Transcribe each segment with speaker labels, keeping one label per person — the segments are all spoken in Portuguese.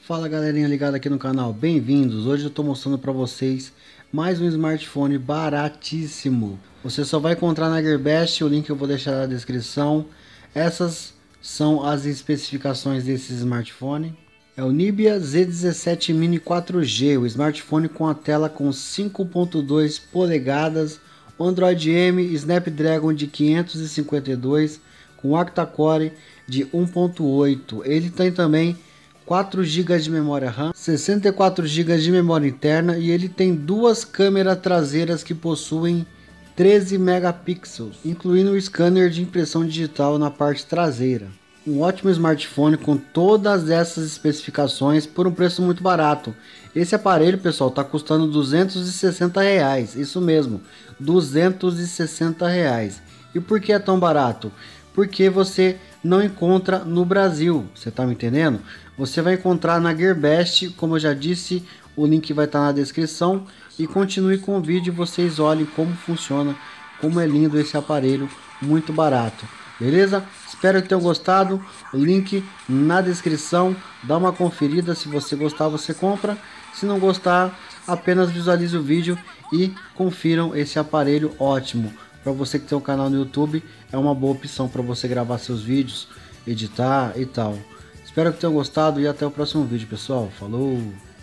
Speaker 1: Fala galerinha ligada aqui no canal, bem-vindos. Hoje eu estou mostrando para vocês mais um smartphone baratíssimo. Você só vai encontrar na Gearbest, o link eu vou deixar na descrição. Essas são as especificações desse smartphone. É o Nibia Z17 Mini 4G, o smartphone com a tela com 5.2 polegadas, Android M, Snapdragon de 552 com octa-core de 1.8. Ele tem também 4 GB de memória RAM, 64 GB de memória interna e ele tem duas câmeras traseiras que possuem 13 megapixels, incluindo o scanner de impressão digital na parte traseira. Um ótimo smartphone com todas essas especificações por um preço muito barato. Esse aparelho, pessoal, está custando R$260, isso mesmo, R$260. E por que é tão barato? Porque você não encontra no Brasil, você tá me entendendo? Você vai encontrar na Gearbest, como eu já disse, o link vai estar na descrição. E continue com o vídeo e vocês olhem como funciona, como é lindo esse aparelho, muito barato, beleza? Espero que tenham gostado, o link na descrição, dá uma conferida, se você gostar você compra, se não gostar apenas visualize o vídeo e confiram esse aparelho ótimo. Para você que tem um canal no YouTube, é uma boa opção para você gravar seus vídeos, editar e tal. Espero que tenham gostado e até o próximo vídeo, pessoal. Falou!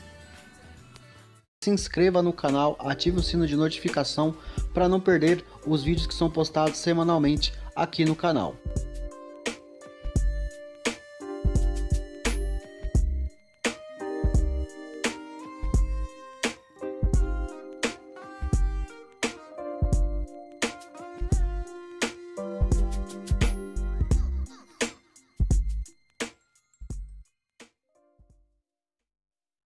Speaker 1: Se inscreva no canal, ative o sino de notificação para não perder os vídeos que são postados semanalmente aqui no canal.